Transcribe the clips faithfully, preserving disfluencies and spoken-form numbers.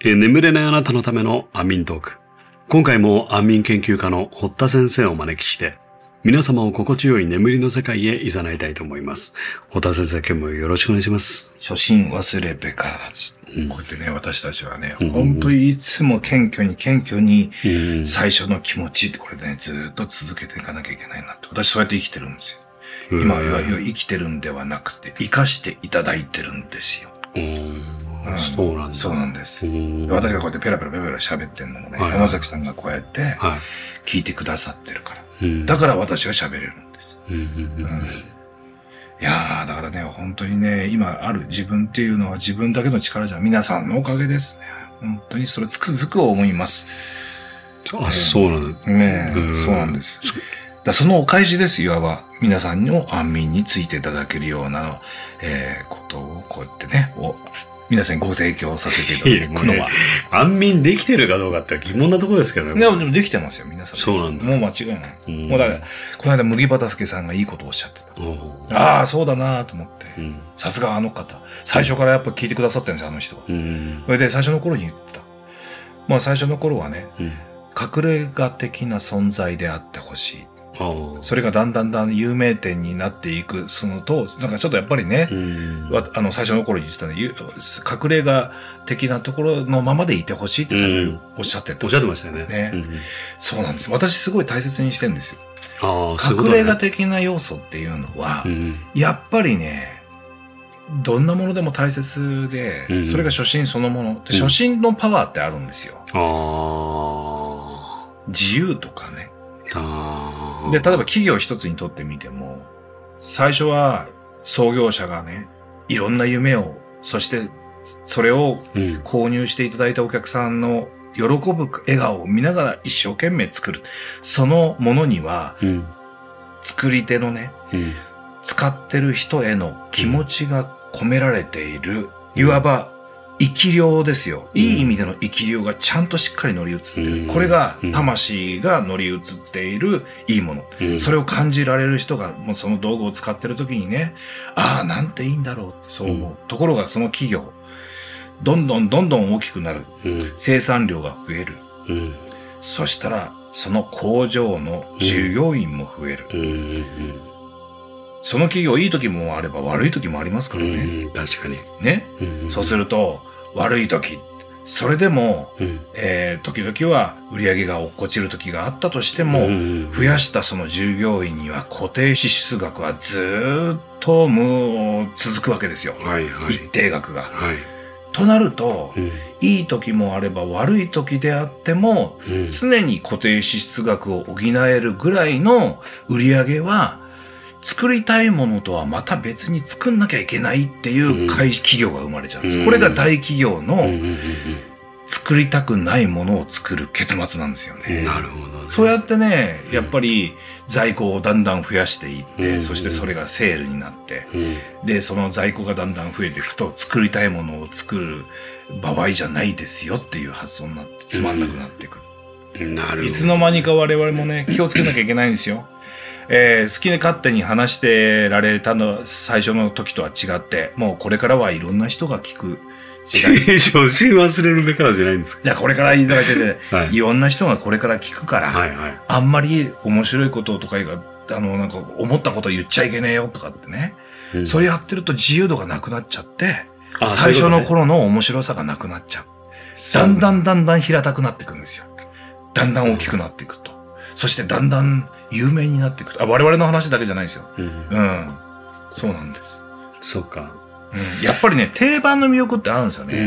えー眠れないあなたのための安眠トーク。今回も安眠研究家の堀田先生をお招きして、皆様を心地よい眠りの世界へ誘いたいと思います。堀田先生、今日もよろしくお願いします。 初心忘れべからず。うん、こうやってね、私たちはね、 うん、 本当にいつも謙虚に謙虚に、 うん、 最初の気持ちってこれね、ずっと続けていかなきゃいけないなって。私そうやって生きてるんですよ。今は生きてるんではなくて、生かしていただいてるんですよ。 うんうん、そうなんです。 そうなんです。私がこうやってペラペラペラペラ喋ってるのもね、はい、山崎さんがこうやって聞いてくださってるから。はい、だから私が喋れるんです。うんうんうん、いやー、だからね、本当にね、今ある自分っていうのは自分だけの力じゃ皆さんのおかげですね。本当にそれつくづく思います。 あ、ね、そうなんですね。ね、そうなんです。だそのお返しです、いわば。皆さんの安眠についていただけるような、えー、ことをこうやってね、皆さんにご提供させていただくのは。 安眠できてるかどうかって疑問なところですけどね。 でも、でもできてますよ、皆さん。 そうなんだ。 もう間違いない。うん、もうだから、この間、麦畑助さんがいいことをおっしゃってた。ああ、そうだなと思って。さすがあの方。最初からやっぱ聞いてくださってるんですよ、あの人は。うん、それで最初の頃に言った。まあ最初の頃はね、うん、隠れ家的な存在であってほしい。それがだんだんだん有名店になっていく、そのと、なんかちょっとやっぱりね、あの最初の頃に言ってたね、隠れ家的なところのままでいてほしいって最初おっしゃってた。 おっしゃってましたよね。 ね、うん、そうなんです。私すごい大切にしてるんですよ。 ああ、隠れ家的な要素っていうのは、うん、やっぱりね、どんなものでも大切で、うん、それが初心そのもの。で、初心のパワーってあるんですよ。 あ自由とかね。 あで、例えば企業一つにとってみても、最初は創業者がね、いろんな夢を、そしてそれを購入していただいたお客さんの喜ぶ笑顔を見ながら一生懸命作る。そのものには、うん、作り手のね、うん、使ってる人への気持ちが込められている、うん、いわば生き量ですよ。いい意味での生き量がちゃんとしっかり乗り移ってる。うん、これが魂が乗り移っているいいもの。うん、それを感じられる人がもうその道具を使ってる時にね、ああ、なんていいんだろうってそう思う。うん、ところがその企業、どんどんどんどん大きくなる。うん、生産量が増える。うん、そしたらその工場の従業員も増える。うんうんうん、その企業いい時もあれば悪い時もありますからね。 うん、確かに。 ね、うんうん。そうすると、悪い時、それでも、うん、えー、時々は売り上げが落っこちる時があったとしても、うんうん、増やしたその従業員には固定支出額はずーっともう続くわけですよ。 はいはい、 一定額が。 はい、 となると、うん、いい時もあれば悪い時であっても、うん、常に固定支出額を補えるぐらいの売り上げは、作りたいものとはまた別に作んなきゃいけないっていう会企業が生まれちゃうんです。うん、これが大企業の作りたくないものを作る結末なんですよね。 なるほどね。 そうやってね、やっぱり在庫をだんだん増やしていって、うん、そしてそれがセールになって、うん、で、その在庫がだんだん増えていくと、作りたいものを作る場合じゃないですよっていう発想になってつまんなくなっていく。 うん、なるほど。 いつの間にか我々もね、気をつけなきゃいけないんですよ。えー、好きで勝手に話してられたの最初の時とは違って、もうこれからはいろんな人が聞く時代。 初心忘れるべからじゃないんですか。 じゃあこれからいいのがしてて、はい、いろんな人がこれから聞くから、 はいはい、 あんまり面白いこととかが、あの、なんか思ったこと言っちゃいけねえよとかってね、うん、それやってると自由度がなくなっちゃって、最初の頃の面白さがなくなっちゃう。だんだんだんだん平たくなっていくんですよ。だんだん大きくなっていくと。そしてだんだん有名になっていくと。あ、我々の話だけじゃないですよ。うん。うん、そうなんです。 そうか。 うん。やっぱりね、定番の魅力ってあるんですよね。うん。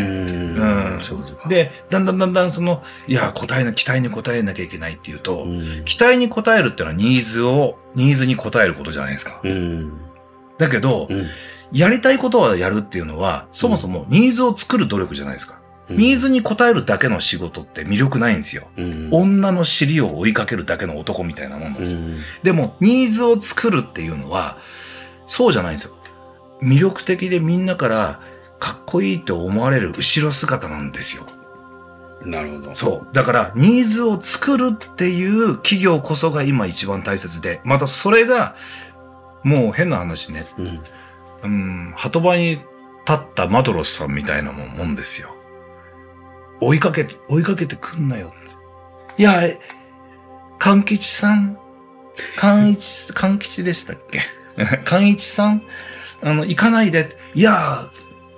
うん。 そうか。 で、だんだんだんだんその、いや、答えな、期待に応えなきゃいけないっていうと、うん、期待に応えるっていうのはニーズを、ニーズに応えることじゃないですか。うん。だけど、うん、やりたいことはやるっていうのは、そもそもニーズを作る努力じゃないですか。ニーズに応えるだけの仕事って魅力ないんですよ。うん、女の尻を追いかけるだけの男みたいなもんなんですよ。うん、でも、ニーズを作るっていうのは、そうじゃないんですよ。魅力的でみんなからかっこいいって思われる後ろ姿なんですよ。 なるほど。 そう。だから、ニーズを作るっていう企業こそが今一番大切で、またそれが、もう変な話ね。うん。うん、鳩場に立ったマドロスさんみたいなもんですよ。 追いかけて、追いかけてくんなよって。いや、勘吉さん、勘一、勘吉でしたっけ勘一さん、あの、行かないで。いや、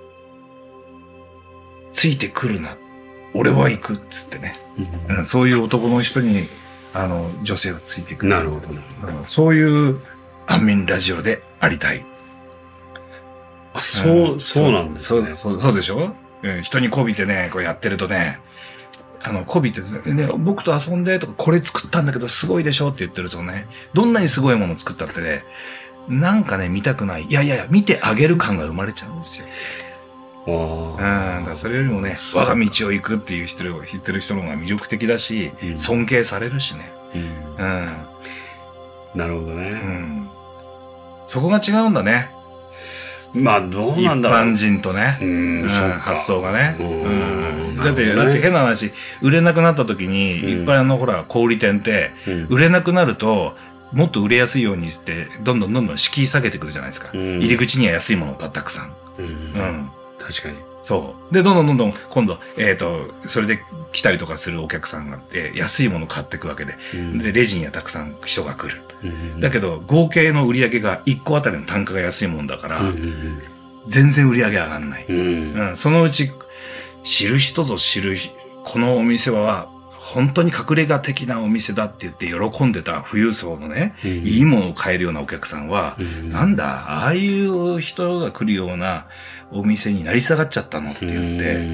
ついてくるな。俺は行くっつってね。うん、そういう男の人に、あの、女性はついてくる。 なるほど。 そういう安眠ラジオでありたい。 あ、そう、うん、そうなんですね。 そう、そう、そうでしょ、うん、人に媚びてね、こうやってるとね、あの、媚びてね、僕と遊んでとか、これ作ったんだけどすごいでしょって言ってるとね、どんなにすごいもの作ったってね、なんかね、見たくない。いやいやいや、見てあげる感が生まれちゃうんですよ。うん、だからそれよりもね、我が道を行くっていう人を言ってる人の方が魅力的だし、うん、尊敬されるしね。うん。うん、 なるほどね。 うん。そこが違うんだね。 まあ、どうなんだろう。 一般人とね。うん、うん、発想がね。うん。だって、ね、だって変な話、売れなくなった時に、うん、いっぱいあの、ほら、小売店って、うん、売れなくなると、もっと売れやすいようにして、どんどんどんどん敷居下げてくるじゃないですか。うん、入り口には安いものがたくさん。うん。うん確かに。 そう。で、どんどんどんどん、今度、えっと、それで来たりとかするお客さんがあって、安いものを買っていくわけで、うん、で、レジにはたくさん人が来る。うん、だけど、合計の売り上げがいっこあたりの単価が安いもんだから、うん、全然売り上げ上がんない。うんうん、そのうち、知る人ぞ知る、このお店は、本当に隠れ家的なお店だって言って喜んでた富裕層のね、うん、いいものを買えるようなお客さんは、うん、なんだ、ああいう人が来るようなお店になり下がっちゃったのって言って、うん、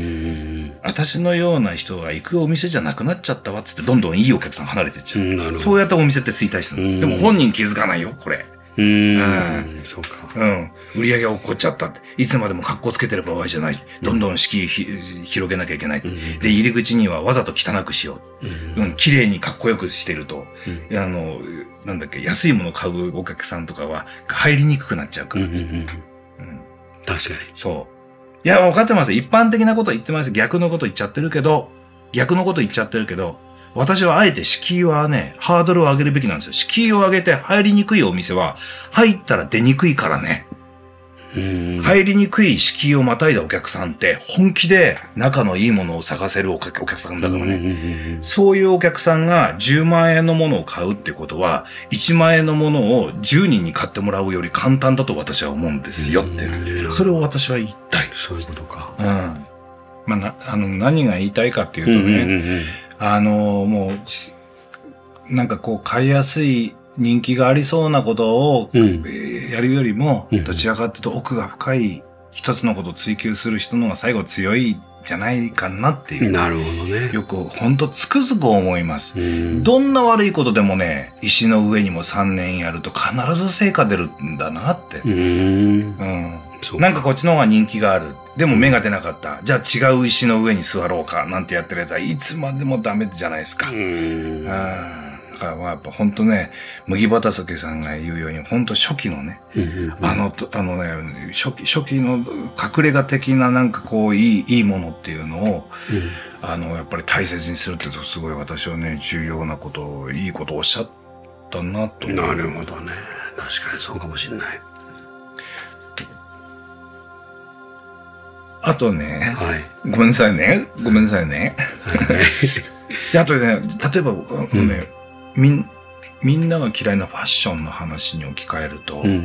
私のような人が行くお店じゃなくなっちゃったわっつってどんどんいいお客さん離れてっちゃう。うん、そうやってお店って衰退するんです。うん、でも本人気づかないよ、これ。 うーん、うん、そうか。 うん。売り上げが起こっちゃったって。いつまでも格好つけてる場合じゃない。どんどん敷居広げなきゃいけない。うん、で、入り口にはわざと汚くしよう。うん。うん、綺麗にかっこよくしてると、うん、あの、なんだっけ、安いものを買うお客さんとかは入りにくくなっちゃうからです。うん。うん、 確かに。 そう。いや、分かってます。一般的なこと言ってます。逆のこと言っちゃってるけど、逆のこと言っちゃってるけど、私はあえて敷居はね、ハードルを上げるべきなんですよ。敷居を上げて入りにくいお店は、入ったら出にくいからね。うん入りにくい敷居をまたいだお客さんって、本気で仲のいいものを探せるお客さんだからね。そういうお客さんがじゅうまんえんのものを買うってことは、いちまんえんのものをじゅうにんに買ってもらうより簡単だと私は思うんですよって。それを私は言いたい。 そういうことか。 うん。まあ、な、あの、何が言いたいかっていうとね、うんうんうんうんあの、もう、なんかこう、買いやすい人気がありそうなことを、うん、やるよりも、どちらかというと奥が深い一つのことを追求する人の方が最後強いじゃないかなっていう。 なるほどね。 よく、ほんとつくづく思います。うん、どんな悪いことでもね、石の上にもさんねんやると必ず成果出るんだなって。うんうんなんかこっちの方が人気がある。でも芽が出なかった。じゃあ違う石の上に座ろうか。なんてやってるやつはいつまでもダメじゃないですか。うんあだからまあやっぱ本当ね、麦畑さんが言うように、本当初期のね、うんうんうん、あの、あのね、初期、初期の隠れ家的ななんかこう、いい、いいものっていうのを、うん、あの、やっぱり大切にするっていうとすごい私はね、重要なことを、いいことをおっしゃったなと思う。 なるほどね。確かにそうかもしれない。 あとね、はい、ごめんなさいね。ごめんなさいね。はい、であとね、例えば、うん、ねみん、みんなが嫌いなファッションの話に置き換えると、うんうんうん、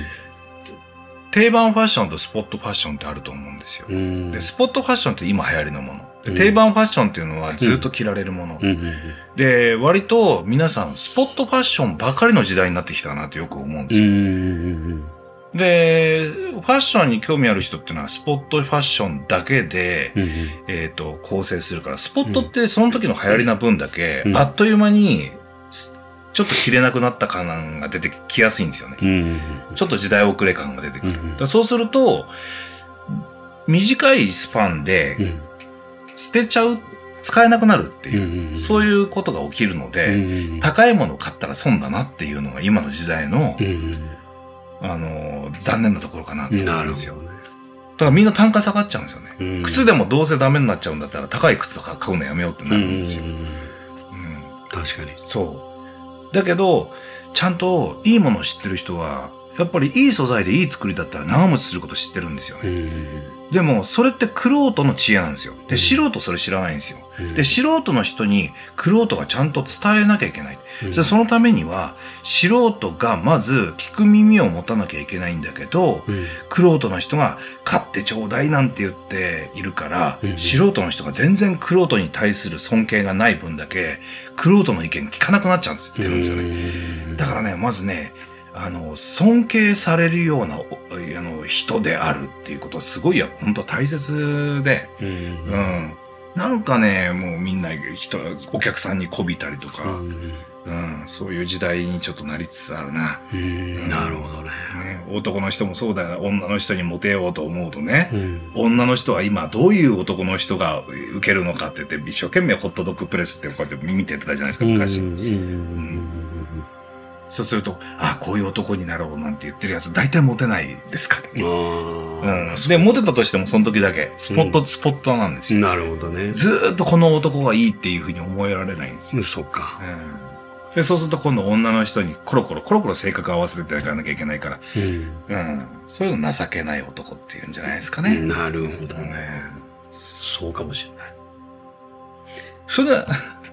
定番ファッションとスポットファッションってあると思うんですよ。うん、でスポットファッションって今流行りのもの。で定番ファッションっていうのはずっと着られるもの。うんうんうんうん、で、割と皆さんスポットファッションばかりの時代になってきたなってよく思うんですよ。うんうんうんで、ファッションに興味ある人っていうのはスポットファッションだけで、うんうん、えっと、構成するから、スポットってその時の流行りな分だけ、うん、あっという間に、ちょっと着れなくなった感が出てきやすいんですよね。うんうんうん、ちょっと時代遅れ感が出てくる。うんうん、そうすると、短いスパンで、捨てちゃう、使えなくなるっていう、うんうんうん、そういうことが起きるので、うんうん、高いものを買ったら損だなっていうのが今の時代の、うんうんあの、残念なところかなって思うんですよ。なるほどね。だからみんな単価下がっちゃうんですよね。うん、靴でもどうせダメになっちゃうんだったら高い靴とか買うのやめようってなるんですよ。うんうんうん、 確かに。 そう。だけど、ちゃんといいものを知ってる人は、 やっぱりいい素材でいい作りだったら長持ちすること知ってるんですよね。 うん。 でも、それって玄人の知恵なんですよ。で、 うん素人それ知らないんですよ。 うんで、素人の人に玄人がちゃんと伝えなきゃいけない。 うんそそのためには、素人がまず聞く耳を持たなきゃいけないんだけど、 うん玄人の人が買ってちょうだいなんて言っているから、 うん素人の人が全然玄人に対する尊敬がない分だけ、玄人の意見聞かなくなっちゃうんですってるんですよね。 うんだからね、まずね、あの、尊敬されるようなおあの人であるっていうことはすごいや、本当大切で、 うんうん。なんかね、もうみんな人、お客さんに媚びたりとか、 うんうん、そういう時代にちょっとなりつつあるな。 うんなるほどね。 ね、男の人もそうだよ。女の人にモテようと思うとね、 うん女の人は今どういう男の人が受けるのかって言って、一生懸命ホットドッグプレスってこうやって見てたじゃないですか、昔。 うんうんうんそうすると、あ、こういう男になろうなんて言ってるやつ、大体モテないですからね。 うんあうん。で、モテたとしてもその時だけ、スポット、 うんスポットなんですあ、 よ。 なるほどね。 ずーっとこの男がいいっていうふうに思えられないんですよ。 うんそうか。 うん。で、そうすると今度女の人にコロコロ、コロコロ性格合わせていかなきゃいけないから、 うんうん。そういうの情けない男っていうんじゃないですかね。 なるほどね。 ね。 そうかもしれない。 それは、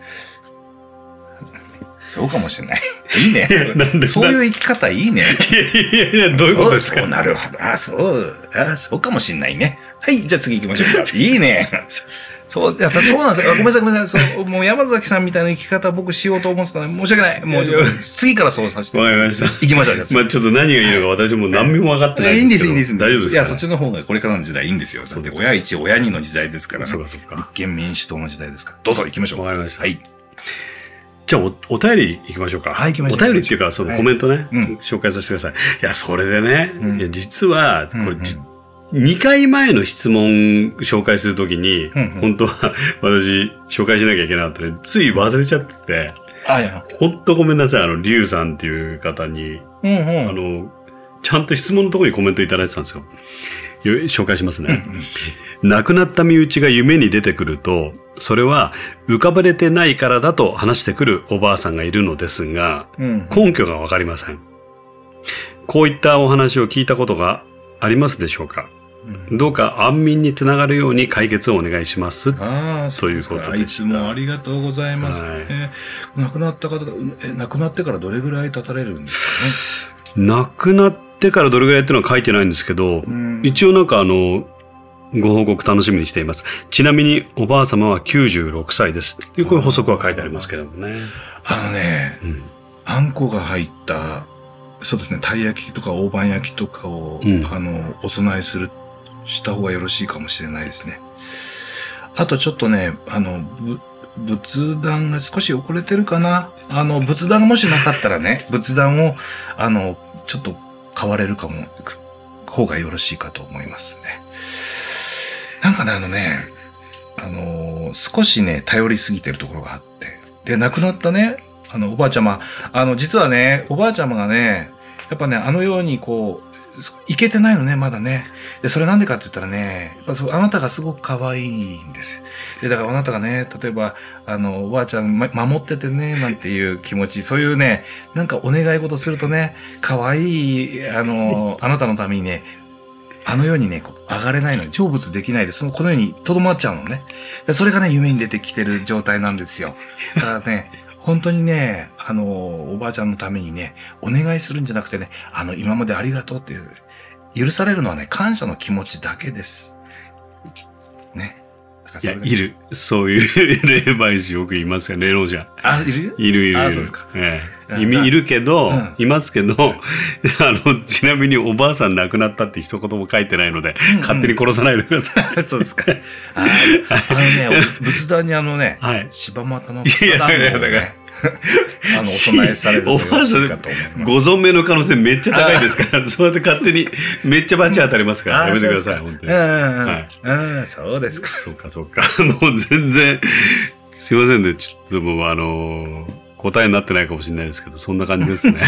そうかもしれない。いいね。 なんでそういう生き方いいね。 いやいやいや、どういうことですか？ そうそうなるほど。あ、そう。あ、そうかもしれないね。はい、じゃあ次行きましょうか。いいね。そう、いや、そうなんですよ。ごめんなさい、ごめんなさい。そう、もう山崎さんみたいな生き方僕しようと思ってたので申し訳ない。もうちょっと、次からそうさせて。 わかりました。 行きましょう。じゃあまあちょっと何がいいのか私も何にも分かってないいいんです、いいんです。 大丈夫ですか？ いや、そっちの方がこれからの時代いいんですよ。だって親一、親二の時代ですからね。 そうかそうか。 立憲民主党の時代ですから。どうぞ行きましょう。 わかりました。 はい。 じゃあお、お便り行きましょうか。 はい行きましょうお便りっていうか、そのコメントね、 はいうん紹介させてください。いや、それでね、 うんいや実は、これ、 うんうんにかいまえの質問紹介するときに、 うんうん本当は私紹介しなきゃいけなかったので、つい忘れちゃってて、 あ、いや。 ほんとごめんなさい、あの、リュウさんっていう方に、 うんうん。 あの、ちゃんと質問のところにコメントいただいてたんですよ。よ紹介しますね。 うんうん亡くなった身内が夢に出てくると、それは浮かばれてないからだと話してくるおばあさんがいるのですが、 うん根拠がわかりません。こういったお話を聞いたことがありますでしょうか？ うんどうか安眠につながるように解決をお願いします。 ああ、 ということでしたいつもありがとうございます。 はいえー亡くなった方が、え、亡くなってからどれぐらい経たれるんです亡くなってからどれぐらいっていうのは書いてないんですけど、 かね。うん一応なんかあの、ご報告楽しみにしています。ちなみにおばあ様はきゅうじゅうろくさいです。っていうこういう補足は書いてありますけどもね。 あのね、 うんあんこが入った、そうですね、たい焼きとか大判焼きとかを、 うんあの、お供えする、した方がよろしいかもしれないですね。あとちょっとね、あの、ぶ仏壇が少し遅れてるかな。あの、仏壇がもしなかったらね、仏壇を、あの、ちょっと買われるかも、方がよろしいかと思いますね。なんかね、あのね、あの、少しね、頼りすぎてるところがあって。で、亡くなったね、あの、おばあちゃま、あの、実はね、おばあちゃまがね、やっぱね、あのようにこう、いけてないのね、まだね。で、それなんでかって言ったらね、やっぱそうあなたがすごく可愛いんです。で、だからあなたがね、例えば、あの、おばあちゃん、ま、守っててね、なんていう気持ち、そういうね、なんかお願い事するとね、可愛い、あの、あなたのためにね、あのようにね、こう上がれないのに、成仏できないで、その、このように留まっちゃうのね。でそれがね、夢に出てきてる状態なんですよ。だからね、本当にね、あの、おばあちゃんのためにね、お願いするんじゃなくてね、あの、今までありがとうっていう、許されるのはね、感謝の気持ちだけです。ね。だからいや、 それでいる。そういう霊媒師よくいますよね、霊者。 あ、いるいるいるいる。 あそうですかええうんいみいるけど、 うんいますけど、あの、ちなみにおばあさん亡くなったって一言も書いてないので、 うんうん勝手に殺さないでください。 そうですか。ああのね、仏壇にあのね、 はい。 柴又のいやいやいやをねだからあの、お供えされるとよろしいかと思います。 ご存命の可能性めっちゃ高いですから、そうやって勝手にめっちゃバチ当たりますから、 あやめてください、 そう本当に。 ですかうんうんうん。 はいうん、そうですか。 そうか、そうか。もう全然、すいませんね。ちょっともう、あのー答えになってないかもしれないですけど、そんな感じですね。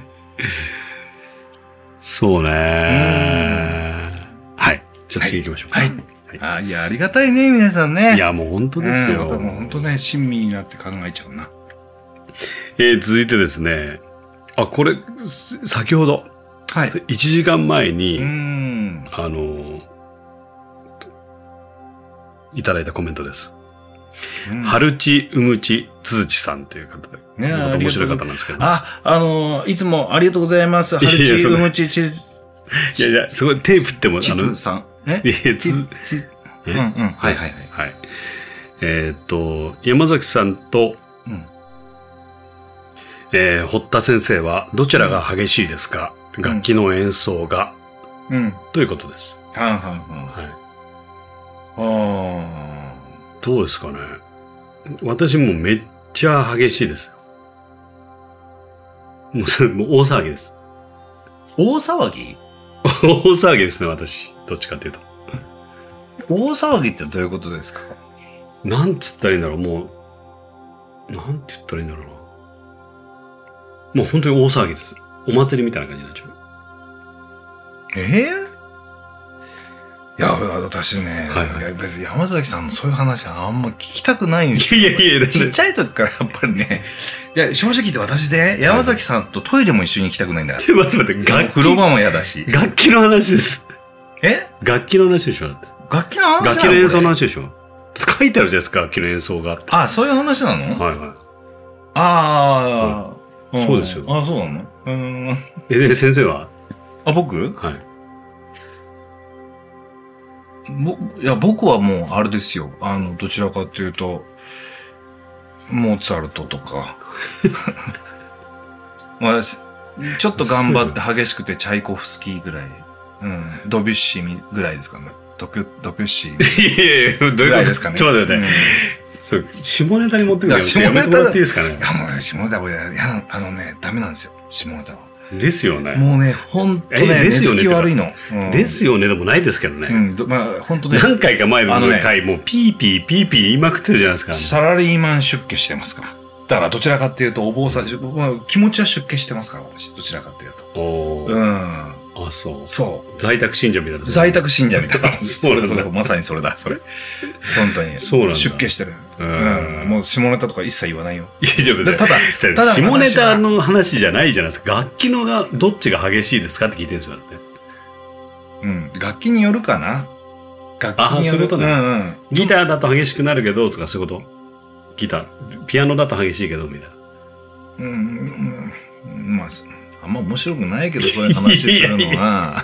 そうね。はい。じゃあ次行きましょうか。 はい。あいや、ありがたいね、皆さんね。 いや、もう本当ですよ。 うんもう本当ね、親身になって考えちゃうな。 えー続いてですね。あ、これ、す先ほど、 はい。 いちじかんまえに、 うん。 あの、いただいたコメントです。 うん、 春地うむちつづちさんという方で。 ねえ、 面白い方なんですけど。 あ、あのー、いつもありがとうございます。春地うむちちいやいや、すごい手振っても、 ちつさん。えいや、つ、 ち、うんうん。はいはいはい。 はい。えっと、山崎さんと、うん、えー、堀田先生はどちらが激しいですか、うん、楽器の演奏が。うん。ということです。 はいはいはい。 ああ。どうですかね。私もめっちゃ激しいです。もうそれもう大騒ぎです。 大騒ぎ大騒ぎですね、私。どっちかっていうと。 大騒ぎってどういうことですか？ なんつったらいいんだろう、もう。なんて言ったらいいんだろうな。もう本当に大騒ぎです。お祭りみたいな感じになっちゃう。 ええーいや、私ね、はいはい、いや別に山崎さんのそういう話はあんま聞きたくないんですよ。 いやいやいや、 ちっちゃい時からやっぱりね、いや、正直言って私で、山崎さんとトイレも一緒に行きたくないんだから。 ちょっと待って待って、楽器。 風呂場も嫌だし。 楽器の話です。 え楽器の話でしょだって。 楽器の話楽器の演奏の話でしょ書いてあるじゃないですか、楽器の演奏が。 あ、そういう話なの？ はいはい。 ああ、 うん、そうですよ。 あ、そうなの？うん。 え、先生は？ あ、僕？ はい。 ぼいや僕はもうあれですよ。あのどちらかというとモーツァルトとか、まあ、ちょっと頑張って激しくてチャイコフスキーぐらい、うん、ドビュッシーぐらいですかね。ドピュドビュッシーいやいやどういうことですかね。ちょっと待って、うん、そう下ネタに持ってくるのやめてもらっていいですかね。 いやもう下ネタはやあのねダメなんですよ下ネタは。 ですよね。 もうね、ほんとね、 ですよね。 悪いの。 うん、ですよねでもないですけどね。 うん、まあ、本当ね。 何回か前の回、ね、もうピーピーピーピー言いまくってるじゃないですか、ね。 サラリーマン出家してますから。だからどちらかっていうと、お坊さん、気持ちは出家してますから、私。どちらかっていうと。 おうん。 あ、そう。 そう。 在宅信者みたいな。 在宅信者みたいな。そうそれ、まさにそれだ、それ。本当に。 そうなんだ。 出家してる。うん。もう下ネタとか一切言わないよ。 いや、でもね。 ただ、 ただ下ネタの話じゃないじゃないですか。楽器のが、どっちが激しいですかって聞いてるんですよ、だって。 うん。楽器によるかな。楽器による。 あ、そういうことね。 うんうん。 ギターだと激しくなるけど、とかそういうこと？ギター。ピアノだと激しいけど、みたいな。 うん、うん。まあ、あんま面白くないけど、そういう話するのは。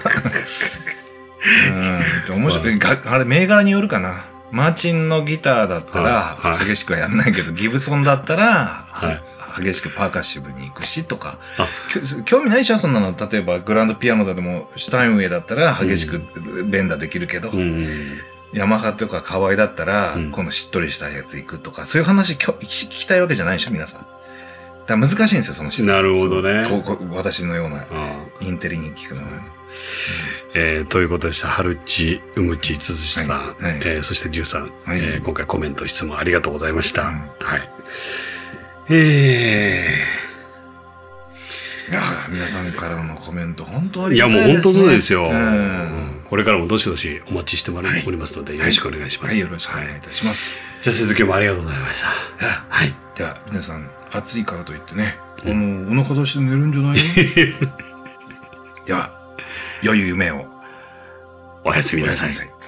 うん。面白い。あれ、銘柄によるかな。マーチンのギターだったら、激しくはやんないけど、ギブソンだったら、激しくパーカッシブに行くしとか。興味ないでしょそんなの。例えば、グランドピアノだでも、シュタインウェイだったら、激しく連打できるけど、ヤマハとかカワイだったら、このしっとりしたやつ行くとか、そういう話聞きたいわけじゃないでしょ皆さん。だ難しいんですよ、その質問。 なるほどね。 こう私のようなインテリに聞くのは。 えー、ということでした。春地うむちつづちさん、はいはいえー、そしてりゅうさん、はいえー、今回コメント質問ありがとうございました。うん、はい。えー、いや皆さんからのコメント本当ありがたいですね。 いやもう本当そうですよ。 うん、 これからもどしどしお待ちしておりますので、よろしくお願いします。 はい、はい、よろしくお願いいたします。 はい、じゃあ先生今日もありがとうございました。 はい。では皆さん暑いからといってね、うん、あのお腹出して寝るんじゃないよ。では良い夢をおやすみなさい。